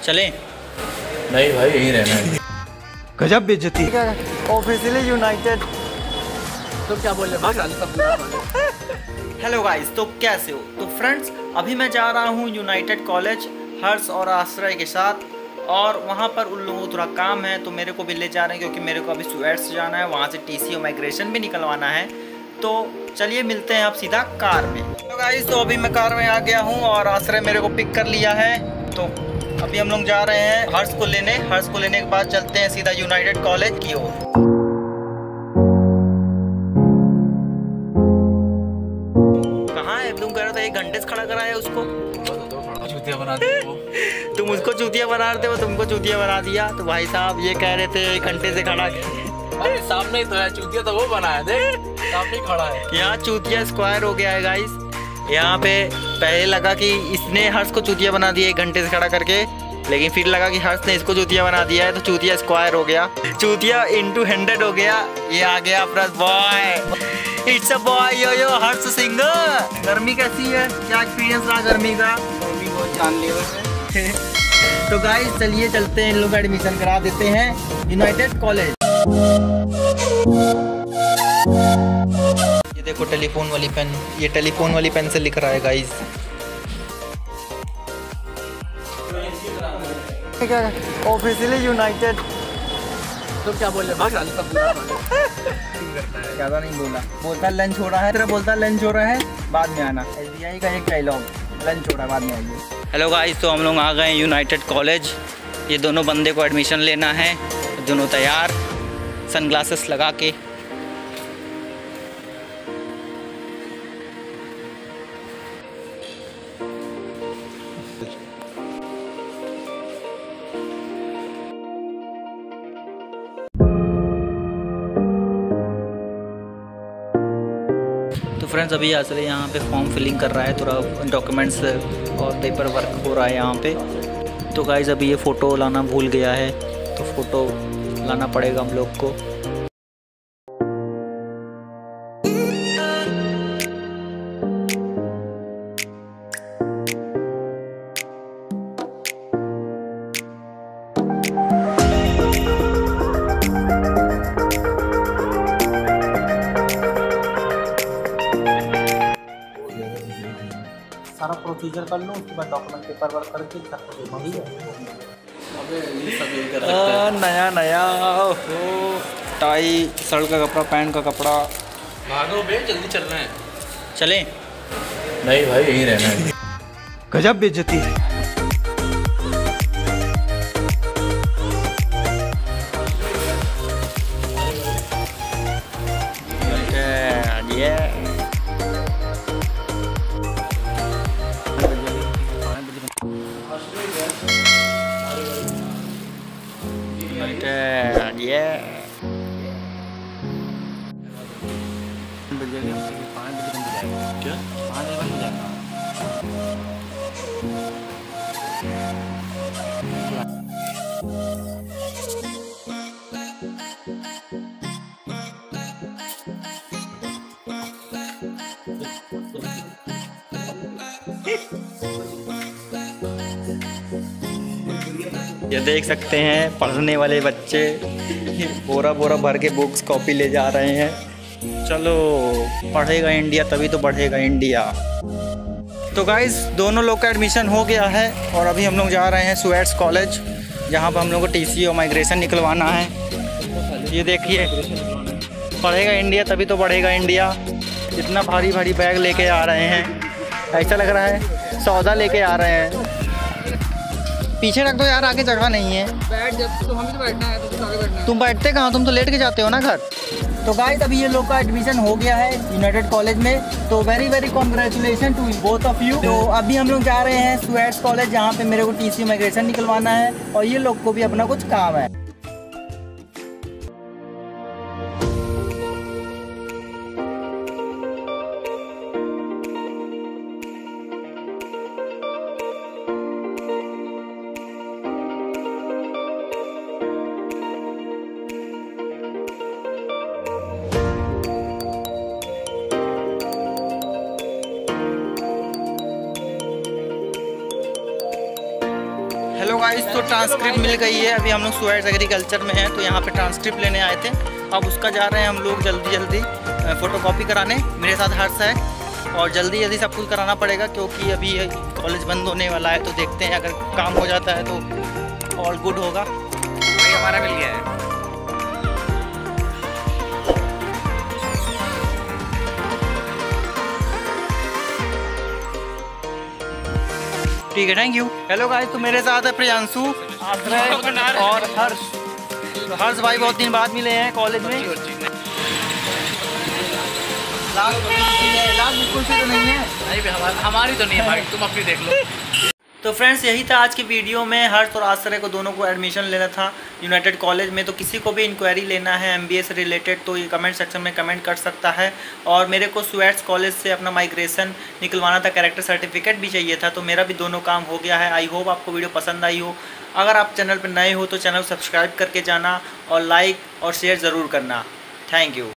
चलें? नहीं भाई, यहीं रहना है। गजब बेइज्जती। Officially united. तो क्या बोल रहे भाई? हेलो गाइस, तो कैसे हो? तो फ्रेंड्स, अभी मैं जा रहा हूँ यूनाइटेड कॉलेज हर्ष और आश्रय के साथ, और वहाँ पर उन लोगों को थोड़ा काम है तो मेरे को भी ले जा रहे हैं, क्योंकि मेरे को अभी स्वेट्स जाना है, वहाँ से टीसी और माइग्रेशन भी निकलवाना है। तो चलिए मिलते हैं आप सीधा कार में। तो गाइस, तो अभी मैं कार में आ गया हूँ और आश्रय मेरे को पिक कर लिया है। तो अभी हम लोग जा रहे हैं हर्ष को लेने। हर्ष को लेने के बाद चलते हैं सीधा यूनाइटेड कॉलेज की ओर। कहाँ है? तुम कह रहे थे 1 घंटे से खड़ा करा है उसको। चूतिया बना दी वो। तुम उसको चूतिया बना रहे थे, वो तुमको चूतिया बना दिया। तो भाई साहब ये कह रहे थे 1 घंटे से खड़ा। अरे सामने ही तो है, चूतिया तो वो बना है, देख सामने ही खड़ा है। यहाँ चूतिया स्क्वायर हो गया है गाइस। यहाँ पे पहले लगा कि इसने हर्ष को चूतिया बना दिया 1 घंटे से खड़ा करके, लेकिन फिर लगा कि हर्ष ने इसको चूतिया बना दिया है, तो चूतिया स्क्वायर हो गया, चूतिया into 100 हो गया। ये आ गया अपना boy, it's a boy yo yo Harsh Singh. गर्मी कैसी है? क्या एक्सपीरियंस रहा गर्मी का? गर्मी बहुत जानलेवा है। तो गाइस चलिए चलते हैं, इन लोग का एडमिशन करा देते हैं यूनाइटेड कॉलेज। ये देखो टेलीफोन वाली पेन, ये टेलीफोन वाली पेन से लिख रहा है गाइस। Officially united. तो क्या बोल रहे भाई? ज़्यादा नहीं बोला, बोलता लंच हो रहा है, तेरा बोलता लंच हो रहा है, बाद में आना। SBI का एक डायलॉग, लंच हो रहा है बाद में आइए। हेलो गाइस, तो हम लोग आ गए यूनाइटेड कॉलेज। ये दोनों बंदे को एडमिशन लेना है, दोनों तैयार, सनग्लासेस लगा के। तो फ्रेंड्स, अभी असली यहाँ पे फॉर्म फिलिंग कर रहा है, थोड़ा डॉक्यूमेंट्स और पेपर वर्क हो रहा है यहाँ पे। तो गाइस अभी ये फ़ोटो लाना भूल गया है, तो फ़ोटो लाना पड़ेगा हम लोग को। सारा प्रोसीजर कर लो, उसके बाद डॉक्यूमेंट पेपर वर्क करके ठीक है। अबे ये सब यही कर सकते हैं। नया नया हो, टाई, शर्ट का कपड़ा, पैंट का कपड़ा। भागो बे, जल्दी चल रहे हैं। चलें? नहीं भाई, यहीं रहना है। गजब बेइज्जती। क्या? ये देख सकते हैं पढ़ने वाले बच्चे बोरा बोरा भर के बुक्स कॉपी ले जा रहे हैं। चलो, पढ़ेगा इंडिया तभी तो बढ़ेगा इंडिया। तो गाइस, दोनों लोग का एडमिशन हो गया है और अभी हम लोग जा रहे हैं स्वेट्स कॉलेज, जहाँ पर हम लोग को टीसी और माइग्रेशन निकलवाना है। ये देखिए, पढ़ेगा इंडिया तभी तो बढ़ेगा इंडिया। इतना भारी भारी बैग लेके आ रहे हैं, ऐसा लग रहा है सौदा लेके आ रहे हैं। पीछे रख दो यार, आगे जगह नहीं है। बैठ जब तो हमें तो बैठना है, तो आगे बैठना है। तुम बैठते कहाँ? तुम तो लेट के जाते हो ना घर। तो गाइस, अभी ये लोग का एडमिशन हो गया है यूनाइटेड कॉलेज में, तो very very congratulation to both of you. तो अभी हम लोग जा रहे हैं स्वेट्स कॉलेज, जहाँ पे मेरे को टीसी माइग्रेशन निकलवाना है और ये लोग को भी अपना कुछ काम है। गाइस तो ट्रांसक्रिप्ट मिल गई है। अभी हम लोग स्वेट्स एग्रीकल्चर में हैं, तो यहाँ पे ट्रांसक्रिप्ट लेने आए थे। अब उसका जा रहे हैं हम लोग जल्दी फ़ोटोकॉपी कराने। मेरे साथ हर्ष है और जल्दी सब कुछ कराना पड़ेगा क्योंकि अभी कॉलेज बंद होने वाला है। तो देखते हैं, अगर काम हो जाता है तो ऑल गुड होगा। भाई हमारा मिल गया है। ठीक है, थैंक यू। हेलो गाइस, तो मेरे साथ है प्रियांशु, आश्रय और हर्ष। तो हर्ष भाई बहुत दिन बाद मिले हैं कॉलेज में। लास्ट बिल्कुल से तो नहीं है। नहीं भाई हमारी तो नहीं है भाई, तुम अपनी देख लो। तो फ्रेंड्स, यही था आज की वीडियो में। हर्ष और आश्रय को दोनों को एडमिशन लेना था यूनाइटेड कॉलेज में। तो किसी को भी इंक्वायरी लेना है MBA से रिलेटेड तो ये कमेंट सेक्शन में कमेंट कर सकता है। और मेरे को स्वेट्स कॉलेज से अपना माइग्रेशन निकलवाना था, कैरेक्टर सर्टिफिकेट भी चाहिए था। तो मेरा भी दोनों काम हो गया है। आई होप आपको वीडियो पसंद आई हो। अगर आप चैनल पर नए हो तो चैनल सब्सक्राइब करके जाना और लाइक और शेयर ज़रूर करना। Thank you.